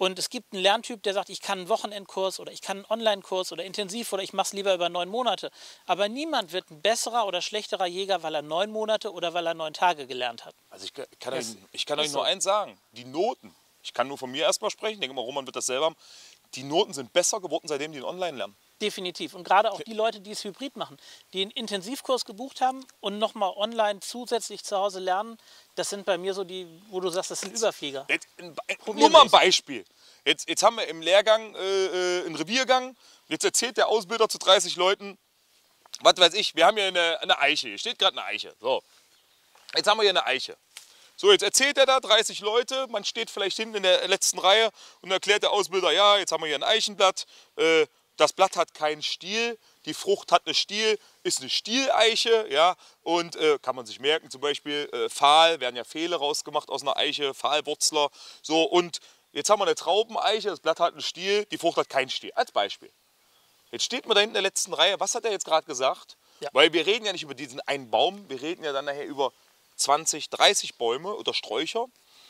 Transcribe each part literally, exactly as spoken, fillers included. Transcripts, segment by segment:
Und es gibt einen Lerntyp, der sagt, ich kann einen Wochenendkurs oder ich kann einen Online-Kurs oder intensiv oder ich mache es lieber über neun Monate. Aber niemand wird ein besserer oder schlechterer Jäger, weil er neun Monate oder weil er neun Tage gelernt hat. Also ich kann, Das euch, ich kann ist euch nur so. eins sagen, die Noten, ich kann nur von mir erstmal sprechen, ich denke mal, Roman wird das selber haben, die Noten sind besser geworden, seitdem die online lernen. Definitiv. Und gerade auch die Leute, die es hybrid machen, die einen Intensivkurs gebucht haben und nochmal online zusätzlich zu Hause lernen, das sind bei mir so die, wo du sagst, das sind Überflieger. Jetzt, ein, ein, nur Problemlos. mal ein Beispiel. Jetzt, jetzt haben wir im Lehrgang äh, einen Reviergang. Jetzt erzählt der Ausbilder zu dreißig Leuten, was weiß ich, wir haben hier eine, eine Eiche. Hier steht gerade eine Eiche. So. Jetzt haben wir hier eine Eiche. So, jetzt erzählt er da dreißig Leute, man steht vielleicht hinten in der letzten Reihe und erklärt der Ausbilder, ja, jetzt haben wir hier ein Eichenblatt, äh, das Blatt hat keinen Stiel, die Frucht hat eine Stiel, ist eine Stieleiche, ja, und äh, kann man sich merken, zum Beispiel äh, Pfahl, werden ja Pfähle rausgemacht aus einer Eiche, Pfahlwurzler, so, und jetzt haben wir eine Traubeneiche, das Blatt hat einen Stiel, die Frucht hat keinen Stiel, als Beispiel. Jetzt steht man da hinten in der letzten Reihe, was hat er jetzt gerade gesagt? Ja. Weil wir reden ja nicht über diesen einen Baum, wir reden ja dann nachher über zwanzig, dreißig Bäume oder Sträucher.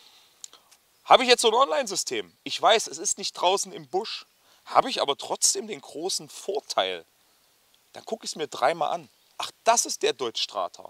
Habe ich jetzt so ein Online-System? Ich weiß, es ist nicht draußen im Busch, habe ich aber trotzdem den großen Vorteil. Dann gucke ich es mir dreimal an. Ach, das ist der Deutschstrater.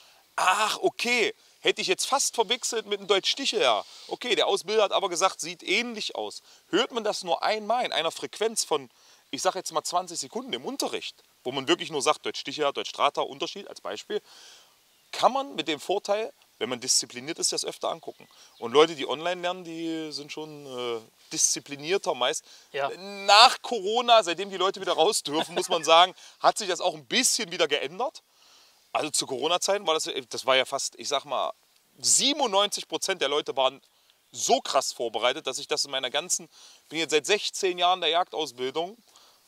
Ach, okay. Hätte ich jetzt fast verwechselt mit einem Deutsch-Sticheljahr. Okay, der Ausbilder hat aber gesagt, sieht ähnlich aus. Hört man das nur einmal in einer Frequenz von, ich sage jetzt mal zwanzig Sekunden im Unterricht, wo man wirklich nur sagt, Deutsch-Sticheljahr, Deutsch-Strater, Unterschied als Beispiel, kann man mit dem Vorteil, wenn man diszipliniert ist, das öfter angucken. Und Leute, die online lernen, die sind schon äh, disziplinierter meist. Ja. Nach Corona, seitdem die Leute wieder raus dürfen, muss man sagen, hat sich das auch ein bisschen wieder geändert. Also zu Corona-Zeiten war das, das war ja fast, ich sag mal, siebenundneunzig Prozent der Leute waren so krass vorbereitet, dass ich das in meiner ganzen, ich bin jetzt seit sechzehn Jahren der Jagdausbildung,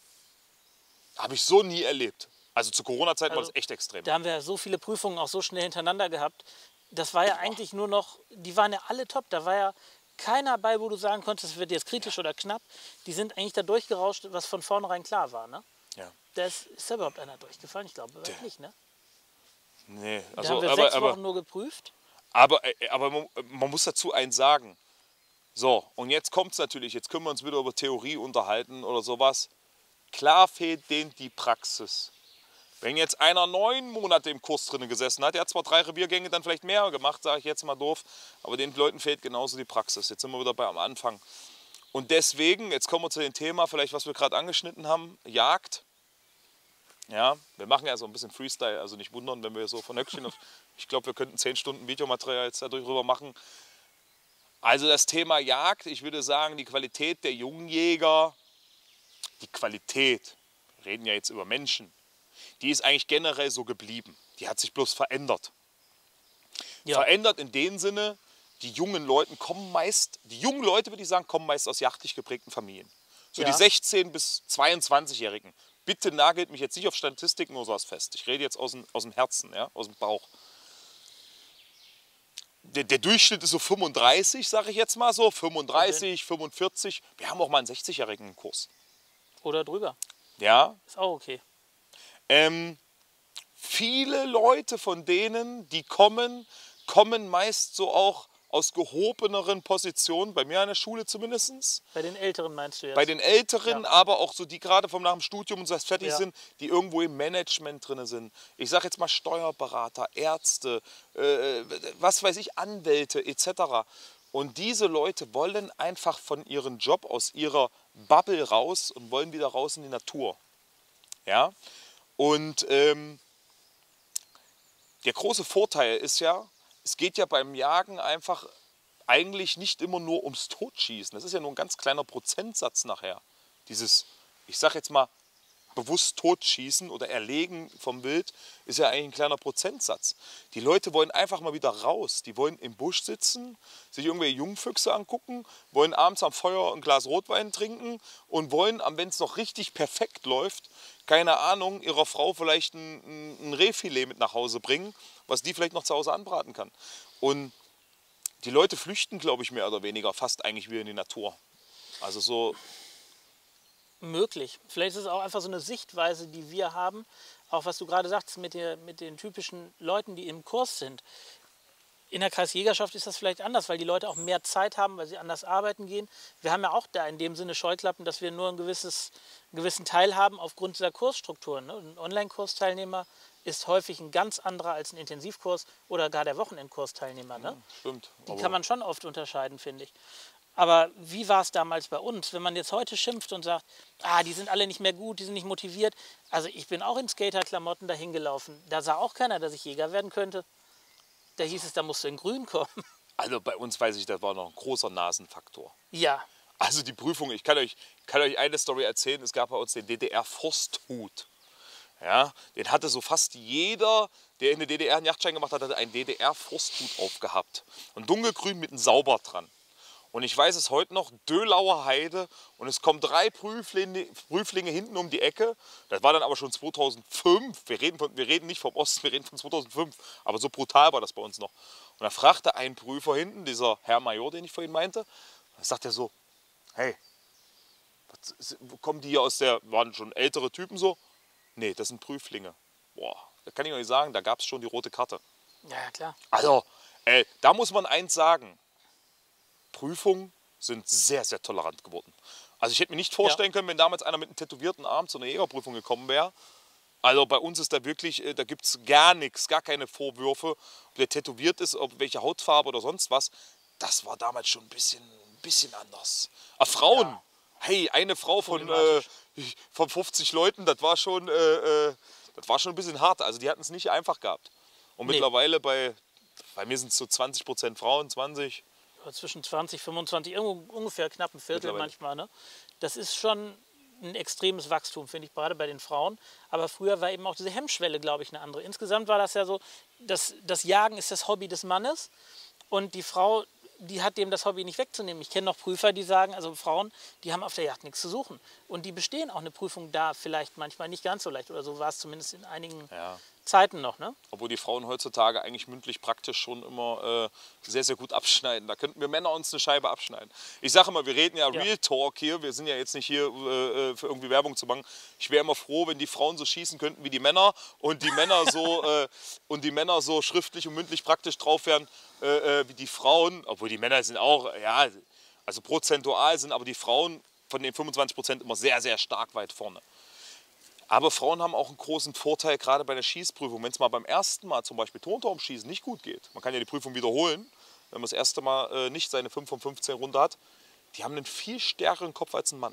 habe ich so nie erlebt. Also zu Corona-Zeiten Also, war das echt extrem. Da haben wir so viele Prüfungen auch so schnell hintereinander gehabt. Das war ja eigentlich nur noch, die waren ja alle top. Da war ja keiner bei, wo du sagen konntest, es wird jetzt kritisch oder knapp. Die sind eigentlich da durchgerauscht, was von vornherein klar war. Ne? Ja. Da ist, ist da überhaupt einer durchgefallen? Ich glaube der, nicht. Ne? Nee, Da also, haben wir aber, sechs aber, Wochen nur geprüft. aber, aber man, man muss dazu eins sagen. So, und jetzt kommt es natürlich, jetzt können wir uns wieder über Theorie unterhalten oder sowas. Klar fehlt denen die Praxis. Wenn jetzt einer neun Monate im Kurs drin gesessen hat, der hat zwar drei Reviergänge dann vielleicht mehr gemacht, sage ich jetzt mal doof, aber den Leuten fehlt genauso die Praxis. Jetzt sind wir wieder bei am Anfang. Und deswegen, jetzt kommen wir zu dem Thema, vielleicht was wir gerade angeschnitten haben, Jagd. Ja, wir machen ja so ein bisschen Freestyle, also nicht wundern, wenn wir so von Höckchen auf, ich glaube, wir könnten zehn Stunden Videomaterial jetzt darüber machen. Also das Thema Jagd, ich würde sagen, die Qualität der jungen Jäger, die Qualität, wir reden ja jetzt über Menschen, die ist eigentlich generell so geblieben. Die hat sich bloß verändert. Ja. Verändert in dem Sinne, die jungen Leute kommen meist, die jungen Leute würde ich sagen, kommen meist aus jachtlich geprägten Familien. So Ja. die sechzehn- bis zweiundzwanzigjährigen. Bitte nagelt mich jetzt nicht auf Statistiken oder sowas fest. Ich rede jetzt aus dem, aus dem Herzen, ja, aus dem Bauch. Der, der Durchschnitt ist so fünfunddreißig, sage ich jetzt mal so. fünfunddreißig, fünfundvierzig. Wir haben auch mal einen sechzigjährigen im Kurs. Oder drüber. Ja. Ist auch okay. Ähm, viele Leute von denen, die kommen, kommen meist so auch aus gehobeneren Positionen, bei mir an der Schule zumindest. Bei den Älteren meinst du jetzt? Bei den Älteren, Ja. aber auch so, die gerade vom nach dem Studium und so fertig Ja. sind, die irgendwo im Management drin sind. Ich sage jetzt mal Steuerberater, Ärzte, äh, was weiß ich, Anwälte et cetera. Und diese Leute wollen einfach von ihrem Job aus ihrer Bubble raus und wollen wieder raus in die Natur. Ja? Und ähm, der große Vorteil ist ja, es geht ja beim Jagen einfach eigentlich nicht immer nur ums Totschießen. Das ist ja nur ein ganz kleiner Prozentsatz nachher. Dieses, ich sag jetzt mal, bewusst Totschießen oder Erlegen vom Wild ist ja eigentlich ein kleiner Prozentsatz. Die Leute wollen einfach mal wieder raus. Die wollen im Busch sitzen, sich irgendwelche Jungfüchse angucken, wollen abends am Feuer ein Glas Rotwein trinken und wollen, wenn es noch richtig perfekt läuft, keine Ahnung, ihrer Frau vielleicht ein, ein Rehfilet mit nach Hause bringen, was die vielleicht noch zu Hause anbraten kann. Und die Leute flüchten, glaube ich, mehr oder weniger fast eigentlich wieder in die Natur. Also so. Möglich. Vielleicht ist es auch einfach so eine Sichtweise, die wir haben, auch was du gerade sagst mit, der, mit den typischen Leuten, die im Kurs sind. In der Kreisjägerschaft ist das vielleicht anders, weil die Leute auch mehr Zeit haben, weil sie anders arbeiten gehen. Wir haben ja auch da in dem Sinne Scheuklappen, dass wir nur ein gewisses, einen gewissen Teil haben aufgrund dieser Kursstrukturen. Ne? Ein Online-Kursteilnehmer ist häufig ein ganz anderer als ein Intensivkurs oder gar der Wochenendkursteilnehmer. Ne? Stimmt. Die kann man schon oft unterscheiden, finde ich. Aber wie war es damals bei uns? Wenn man jetzt heute schimpft und sagt, ah, die sind alle nicht mehr gut, die sind nicht motiviert. Also ich bin auch in Skaterklamotten dahin gelaufen. Da sah auch keiner, dass ich Jäger werden könnte. Da hieß es, da musst du in Grün kommen. Also bei uns weiß ich, das war noch ein großer Nasenfaktor. Ja. Also die Prüfung, ich kann euch, kann euch eine Story erzählen, es gab bei uns den D D R-Forsthut. Ja, den hatte so fast jeder, der in der D D R einen Jagdschein gemacht hat, hatte einen D D R-Forsthut aufgehabt. Und dunkelgrün mit einem Sauber dran. Und ich weiß es heute noch, Dölauer Heide, und es kommen drei Prüflinge, Prüflinge hinten um die Ecke. Das war dann aber schon zweitausendfünf. Wir reden, von, wir reden nicht vom Osten, wir reden von zweitausendfünf. Aber so brutal war das bei uns noch. Und da fragte ein Prüfer hinten, dieser Herr Major, den ich vorhin meinte, da sagt er so, hey, was, kommen die hier aus der, waren schon ältere Typen so? Nee, das sind Prüflinge. Boah, da kann ich euch sagen, da gab es schon die rote Karte. Ja, klar. Also, ey, da muss man eins sagen. Prüfungen sind sehr, sehr tolerant geworden. Also ich hätte mir nicht vorstellen können, wenn damals einer mit einem tätowierten Arm zu einer Jägerprüfung gekommen wäre. Also bei uns ist da wirklich, da gibt es gar nichts, gar keine Vorwürfe, ob der tätowiert ist, ob welche Hautfarbe oder sonst was. Das war damals schon ein bisschen, ein bisschen anders. Aber Frauen, ja. Hey, eine Frau von, äh, von fünfzig Leuten, das war schon, äh, äh, das war schon ein bisschen hart. Also die hatten es nicht einfach gehabt. Und nee. Mittlerweile bei, bei mir sind es so zwanzig Prozent Frauen, zwanzig. Zwischen zwanzig, fünfundzwanzig, irgendwo ungefähr knapp ein Viertel manchmal. Ne? Das ist schon ein extremes Wachstum, finde ich, gerade bei den Frauen. Aber früher war eben auch diese Hemmschwelle, glaube ich, eine andere. Insgesamt war das ja so, dass das Jagen ist das Hobby des Mannes und die Frau, die hat dem das Hobby nicht wegzunehmen. Ich kenne noch Prüfer, die sagen, also Frauen, die haben auf der Jagd nichts zu suchen. Und die bestehen auch eine Prüfung da vielleicht manchmal nicht ganz so leicht. Oder so war es zumindest in einigen ja. Zeiten noch. Ne? Obwohl die Frauen heutzutage eigentlich mündlich praktisch schon immer äh, sehr, sehr gut abschneiden. Da könnten wir Männer uns eine Scheibe abschneiden. Ich sage immer, wir reden ja, ja Real Talk hier. Wir sind ja jetzt nicht hier äh, für irgendwie Werbung zu machen. Ich wäre immer froh, wenn die Frauen so schießen könnten wie die Männer und die Männer so, äh, und die Männer so schriftlich und mündlich praktisch drauf wären äh, wie die Frauen. Obwohl die Männer sind auch, ja, also prozentual sind aber die Frauen von den fünfundzwanzig Prozent immer sehr, sehr stark weit vorne. Aber Frauen haben auch einen großen Vorteil, gerade bei der Schießprüfung. Wenn es mal beim ersten Mal zum Beispiel Turmturmschießen nicht gut geht, man kann ja die Prüfung wiederholen, wenn man das erste Mal äh, nicht seine fünf von fünfzehn runter hat, die haben einen viel stärkeren Kopf als ein Mann.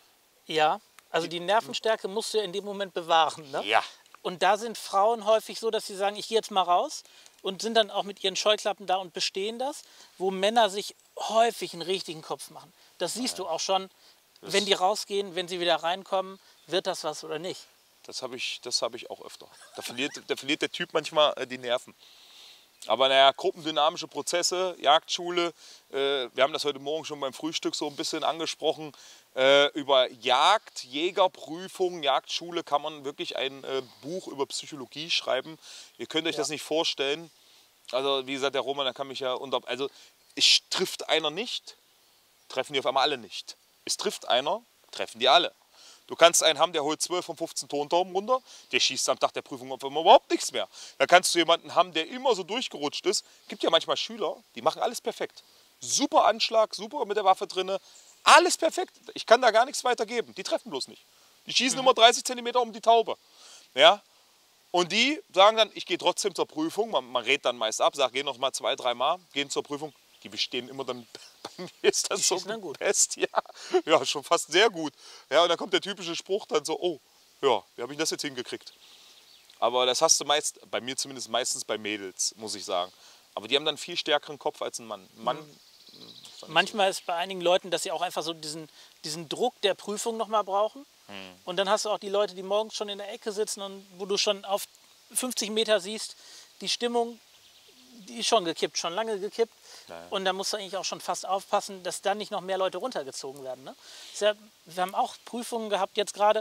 Ja, also die Nervenstärke musst du ja in dem Moment bewahren. Ne? Ja. Und da sind Frauen häufig so, dass sie sagen, ich gehe jetzt mal raus und sind dann auch mit ihren Scheuklappen da und bestehen das, wo Männer sich häufig einen richtigen Kopf machen. Das siehst ja. du auch schon, das wenn die rausgehen, wenn sie wieder reinkommen, wird das was oder nicht? Das habe ich, das hab ich auch öfter. Da verliert, da verliert der Typ manchmal äh, die Nerven. Aber naja, gruppendynamische Prozesse, Jagdschule, äh, wir haben das heute Morgen schon beim Frühstück so ein bisschen angesprochen. Äh, über Jagd, Jägerprüfung, Jagdschule kann man wirklich ein äh, Buch über Psychologie schreiben. Ihr könnt euch ja. das nicht vorstellen. Also wie gesagt, der Roman, der kann mich ja unter... Also es trifft einer nicht, treffen die auf einmal alle nicht. Es trifft einer, treffen die alle. Du kannst einen haben, der holt zwölf von fünfzehn Tontauben runter, der schießt am Tag der Prüfung auf einmal überhaupt nichts mehr. Da kannst du jemanden haben, der immer so durchgerutscht ist. Gibt ja manchmal Schüler, die machen alles perfekt. Super Anschlag, super mit der Waffe drin, alles perfekt. Ich kann da gar nichts weiter geben. Die treffen bloß nicht. Die schießen mhm. immer dreißig Zentimeter um die Taube. Ja? Und die sagen dann, ich gehe trotzdem zur Prüfung. Man, man rät dann meist ab, sagt, geh noch mal zwei, drei Mal, gehen zur Prüfung. Die bestehen immer dann, bei mir ist das so dann gut. Best, ja, ja, schon fast sehr gut. Ja, und dann kommt der typische Spruch dann so, oh, ja, wie habe ich das jetzt hingekriegt? Aber das hast du meist, bei mir zumindest meistens bei Mädels, muss ich sagen. Aber die haben dann einen viel stärkeren Kopf als ein Mann. Ein Mann mhm. Manchmal ist bei einigen Leuten, dass sie auch einfach so diesen, diesen Druck der Prüfung noch mal brauchen. Mhm. Und dann hast du auch die Leute, die morgens schon in der Ecke sitzen und wo du schon auf fünfzig Meter siehst, die Stimmung, die ist schon gekippt, schon lange gekippt. Naja. Und da musst du eigentlich auch schon fast aufpassen, dass dann nicht noch mehr Leute runtergezogen werden. Ne? Ja, wir haben auch Prüfungen gehabt jetzt gerade,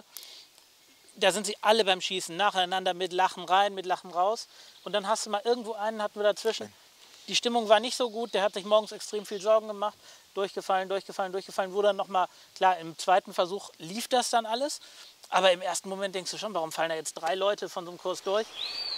da sind sie alle beim Schießen, nacheinander mit Lachen rein, mit Lachen raus. Und dann hast du mal irgendwo einen, hatten wir dazwischen, die Stimmung war nicht so gut, der hat sich morgens extrem viel Sorgen gemacht, durchgefallen, durchgefallen, durchgefallen, wurde dann nochmal, klar, im zweiten Versuch lief das dann alles. Aber im ersten Moment denkst du schon, warum fallen da jetzt drei Leute von so einem Kurs durch?